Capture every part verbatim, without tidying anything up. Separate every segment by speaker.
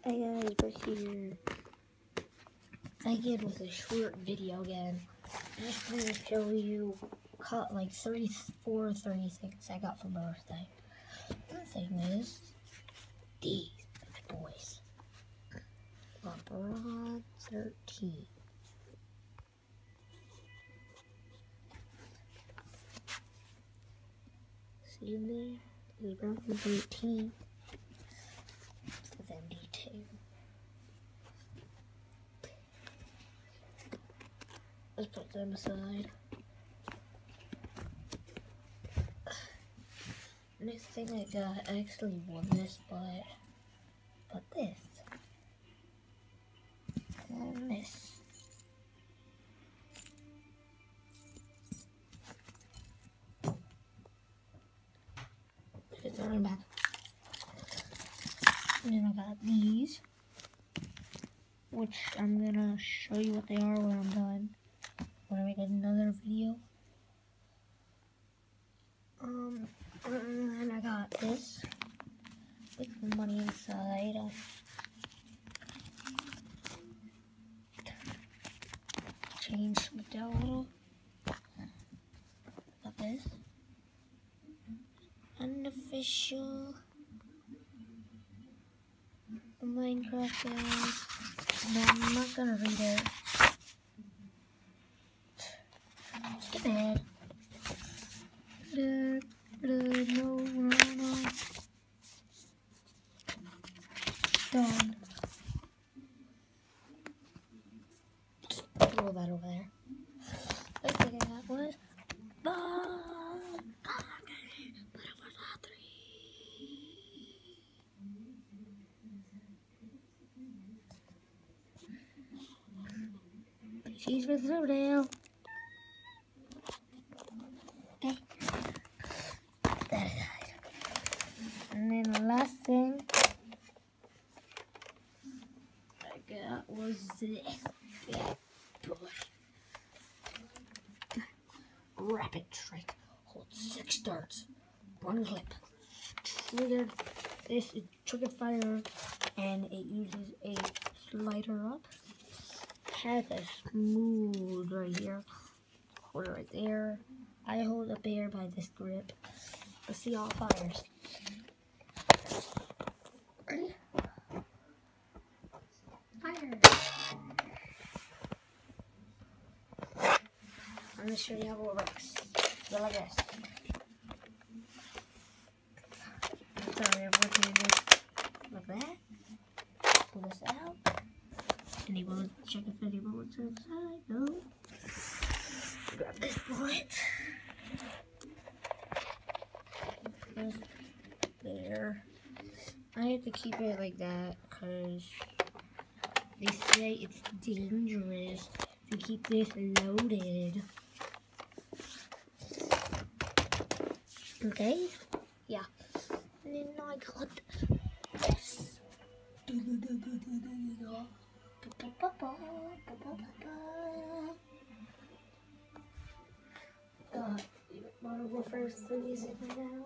Speaker 1: Hey guys, Bruce here. Again with a short video again. I just want to show you cut like thirty-four, thirty things I got for my birthday. The thing is, these boys. LeBron thirteen. See in there? LeBron thirteen. With M D two. Let's put them aside. Next thing I got, I actually won this, but but this and this. It's on back. And then I got these, which I'm gonna show you what they are when I'm done. When I make another video. Um, and I got this with the money inside. I'll change it down a little. Got this. Unofficial Minecraft guys. No, I'm not gonna read it. Skip ahead. No, no, no. Done. Just throw that over there. Next thing I got was Ball. She's with Riverdale. Okay. That is it. And then the last thing I got was this. Yeah, push. Rapid trick. Hold six darts. One clip. Triggered. This is trigger fire, and it uses a slider up. Has a smooth right here. Hold it right there. I hold up air by this grip. Let's see all fires. Ready? Fire! I'm gonna show you how it works. Go like this. I'm sorry, I'm working this like that. Pull this out. Any bullets? Check if any bullets are inside. No. Grab this bullet. Just there. I have to keep it like that because they say it's dangerous to keep this loaded. Okay? Yeah. And then I got this. Uh, you wanna go first, please, now?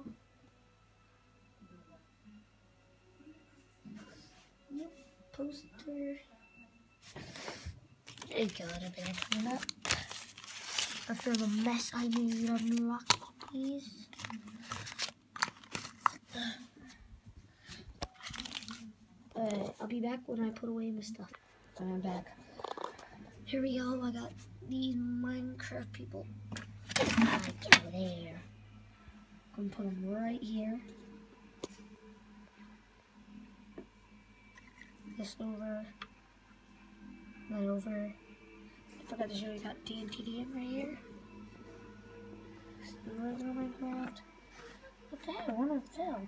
Speaker 1: Yep, poster. I gotta back up. After the mess I made, unlock these. Uh, I'll be back when I put away my stuff. So I'm back. Here we go. I got these Minecraft people. Right over there. I'm gonna put them right here. This over. That over. I forgot to show you. Got D N T D M right here. The regular Minecraft. What the hell? One of them fell.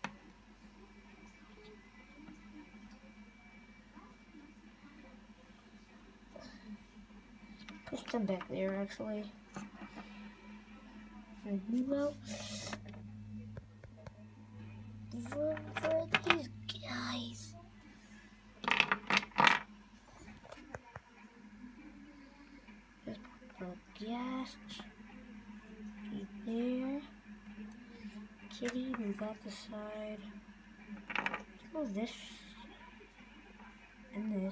Speaker 1: Push them back there, actually. And move out. Where are these guys? Just put the gas. Keep there. Kitty, move out the side. Let's move this and this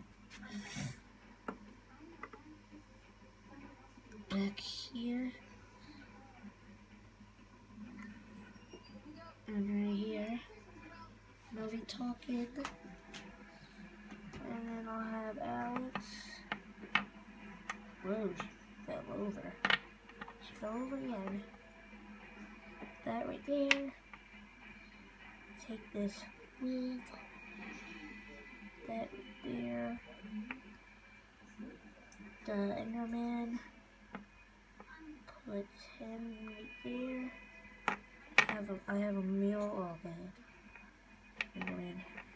Speaker 1: back here and right here. Movie talking, and then I'll have Alex. Whoa, she fell over. She fell over again. That right there. Take this weed. That right there. The Enderman. Put him right there. I have a, I have a meal. Oh, okay. Enderman.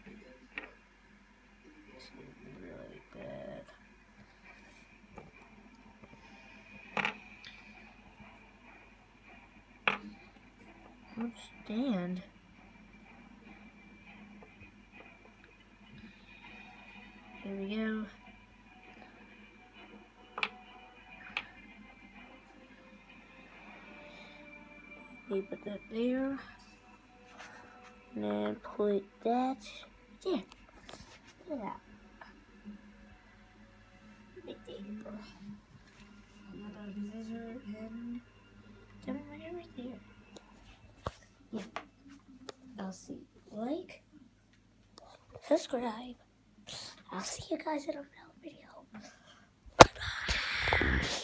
Speaker 1: This is really bad. Let's stand. Here we go. We put that there. And then put that there. Look at that. Right there. Another lizard and Gemini right there. Yeah. I'll see. Like, subscribe. I'll see you guys in another video. Bye bye.